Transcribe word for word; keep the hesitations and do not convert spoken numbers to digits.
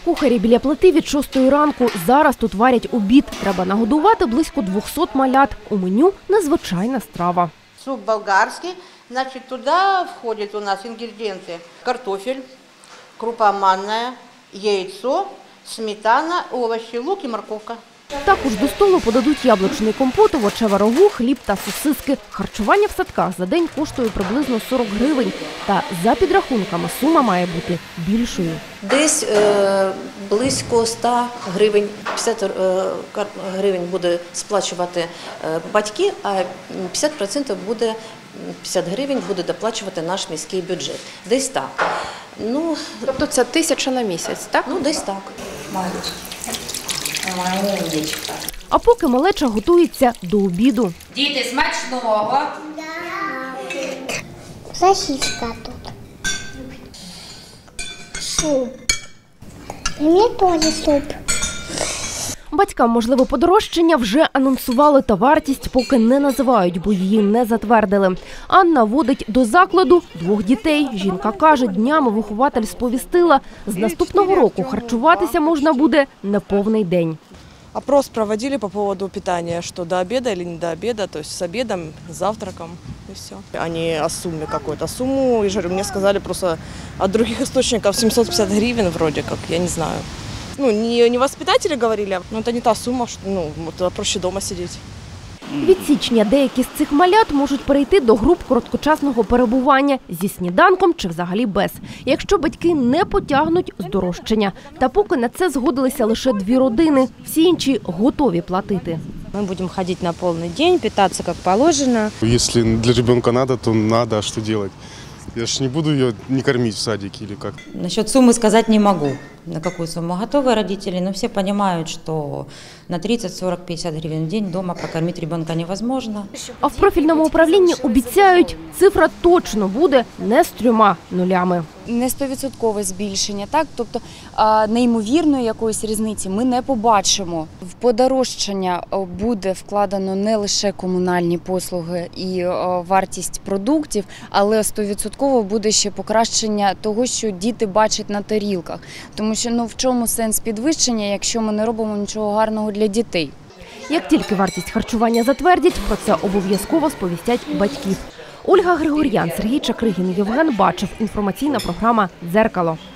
Кухарі біля плити від шостої ранку. Зараз тут варять обід. Треба нагодувати близько двохсот малят. У меню незвичайна страва. Суп болгарский. Значит, туда входит у нас ингредиенты: картофель, крупа манная, яйцо, сметана, овощи, лук и морковка. Також до столу подадуть яблучний компот, овочеве рагу, хліб та сосиски. Харчування в садках за день коштує приблизно сорок гривень. Та за підрахунками сума має бути більшою. Десь е, близько ста гривень, п'ятдесят гривень буде сплачувати е, батьки, а п'ятдесят відсотків буде, п'ятдесят гривень буде доплачувати наш міський бюджет. Десь так. Ну, Тобто це тисяча на місяць, так? Ну, десь так. А поки малеча готується до обіду. Діти, смачного! Сосиска тут. Суп. І мені теж суп. Батькам, можливо, подорожчання вже анонсували, та вартість поки не називають, бо її не затвердили. Анна водить до закладу двох дітей. Жінка каже, днями вихователь сповістила, з наступного року харчуватися можна буде неповний день. Опрос проводили по поводу питания, что до обеда или не до обеда, то есть с обедом, с завтраком и все. А не о сумме какой-то. Сумму, я же говорю, мне сказали просто от других источников семьсот пятьдесят гривен вроде как, я не знаю. Ну, не, не воспитатели говорили, но это не та сумма, что, ну, вот проще дома сидеть. Від січня деякі з цих малят можуть перейти до груп короткочасного перебування зі сніданком чи взагалі без, якщо батьки не потягнуть здорожчання. Та поки на це згодилися лише дві родини, всі інші готові платити. Мы будем ходить на полный день, питаться как положено. Если для ребенка надо, то надо, а что делать? Я же не буду ее не кормить в садике или как. Насчет суммы сказать не могу, на какую сумму готовы родители, но все понимают, что на тридцать, сорок, пятьдесят гривен в день дома прокормить ребенка невозможно. А в профільному управлінні обіцяють, цифра точно буде не з трьома нулями. Не стовідсоткове збільшення, так? Тобто неймовірної якоїсь різниці ми не побачимо. В подорожчання буде вкладено не лише комунальні послуги і вартість продуктів, але стовідсотково буде ще покращення того, що діти бачать на тарілках. Тому що ну, в чому сенс підвищення, якщо ми не робимо нічого гарного для дітей? Як тільки вартість харчування затвердять, про це обов'язково сповістять батьків. Ольга Григор'ян, Сергій Чакригін, Євген Бачев. Інформаційна програма «Дзеркало».